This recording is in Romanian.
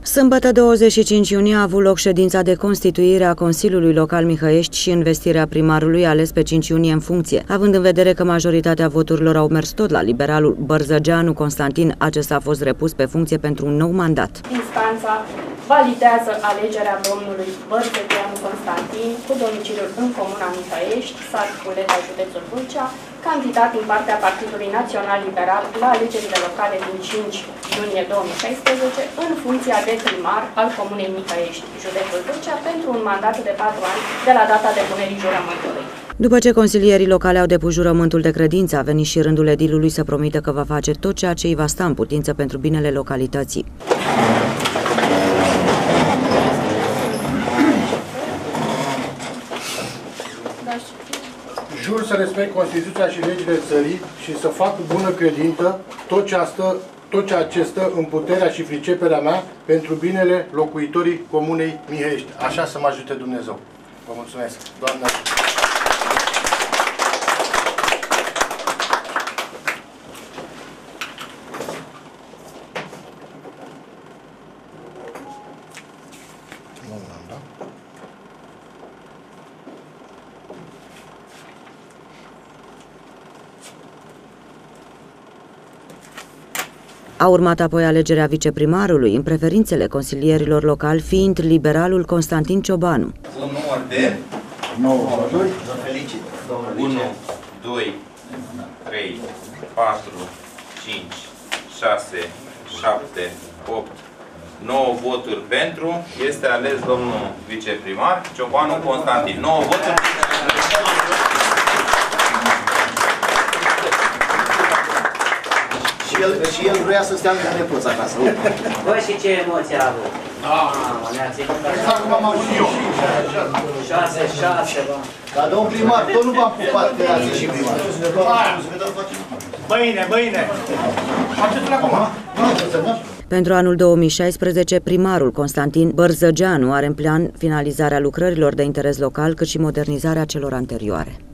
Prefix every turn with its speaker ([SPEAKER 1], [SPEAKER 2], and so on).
[SPEAKER 1] Sâmbătă 25 iunie a avut loc ședința de constituire a Consiliului Local Mihăiești și investirea primarului ales pe 5 iunie în funcție. Având în vedere că majoritatea voturilor au mers tot la liberalul Bărzăgeanu Constantin, acesta a fost repus pe funcție pentru un nou mandat.
[SPEAKER 2] Instanța validează alegerea domnului Bărzăgeanu Constantin cu domiciliul în Comuna Mihăiești, sat Culeta, județul Vâlcea, candidat din partea Partidului Național Liberal la alegerile locale din 5 iunie 2016 în funcția de primar al Comunei Mihăiești, județul Vâlcea, pentru un mandat de 4 ani de la data depunerii jurământului.
[SPEAKER 1] După ce consilierii locale au depus jurământul de credință, a venit și rândul edilului să promită că va face tot ceea ce îi va sta în putință pentru binele localității.
[SPEAKER 3] Jur să respect Constituția și legile țării și să fac cu bună credință tot ceea ce stă în puterea și priceperea mea pentru binele locuitorii Comunei Mihăiești. Așa să mă ajute Dumnezeu. Vă mulțumesc. Doamne!
[SPEAKER 1] A urmat apoi alegerea viceprimarului, în preferințele consilierilor locali fiind liberalul Constantin Ciobanu.
[SPEAKER 4] Un număr de
[SPEAKER 3] 9 voturi.
[SPEAKER 4] Vă felicit. 1, 2, 3, 4, 5, 6, 7, 8, 9 voturi pentru. Este ales domnul viceprimar Ciobanu Constantin. 9 voturi.
[SPEAKER 5] Și el vrea să stea lângă nepoți acasă.
[SPEAKER 6] Bă, și ce emoție a avut? Da. Ne-ați ținut așa.
[SPEAKER 3] Acum am auzit eu.
[SPEAKER 6] 6, bă.
[SPEAKER 5] Dar domn primar, tot nu v-am pupat că ați ieșit primar.
[SPEAKER 3] Băine! Faceți-l acum.
[SPEAKER 1] Pentru anul 2016, primarul Constantin Bărzăgeanu are în plan finalizarea lucrărilor de interes local, cât și modernizarea celor anterioare.